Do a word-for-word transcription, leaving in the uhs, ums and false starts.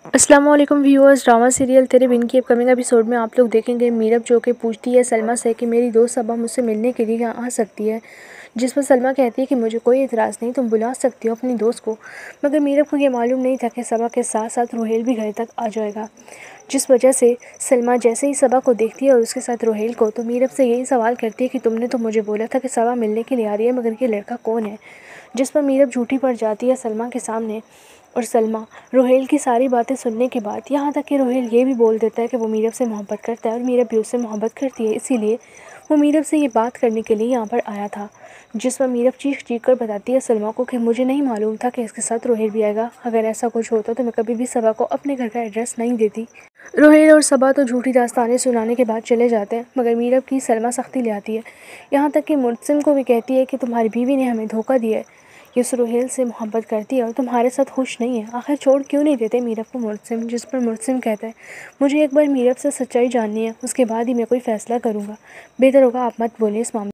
अस्सलाम वालेकुम viewers. Drama serial तेरे बिन की अपकमिंग एपिसोड में आप लोग देखेंगे मीरब जो कि पूछती है सलमा से कि मेरी दोस्त सबा मुझसे मिलने के लिए यहाँ आ सकती है, जिस पर सलमा कहती है कि मुझे कोई इतराज़ नहीं, तुम बुला सकती हो अपनी दोस्त को। मगर मीरब को ये मालूम नहीं था कि सबा के साथ साथ रोहेल भी घर तक आ जाएगा, जिस वजह से सलमा जैसे ही सबा को देखती है और उसके साथ रोहेल को, तो मीरब से यही सवाल करती है कि तुमने तो मुझे बोला था कि सबा मिलने के लिए आ रही है, मगर ये लड़का कौन है। जिस पर मीरब झूठी पड़ जाती है सलमा के सामने। और सलमा रोहेल की सारी बातें सुनने के बाद, यहाँ तक कि रोहेल ये भी बोल देता है कि वो मीरब से मोहब्बत करता है और मीरब भी उससे मोहब्बत करती है, इसीलिए वो मीरब से ये बात करने के लिए यहाँ पर आया था। जिस पर मीरब चीख चीख कर बताती है सलमा को कि मुझे नहीं मालूम था कि इसके साथ रोहेल भी आएगा, अगर ऐसा कुछ होता तो मैं कभी भी सबा को अपने घर का एड्रेस नहीं देती। रोहेल और सबा तो झूठी दास्तानें सुनाने के बाद चले जाते हैं, मगर मीरब की सलमा सख्ती ले आती है, यहाँ तक कि मुर्तसिम को भी कहती है कि तुम्हारी बीवी ने हमें धोखा दिया है, ये उस रोहेल से मोहब्बत करती है और तुम्हारे साथ खुश नहीं है, आखिर छोड़ क्यों नहीं देते मीरब को मुर्तसिम। जिस पर मुर्तसिम कहता है मुझे एक बार मीरब से सच्चाई जाननी है, उसके बाद ही मैं कोई फ़ैसला करूँगा, बेहतर होगा आप मत बोलिए इस मामले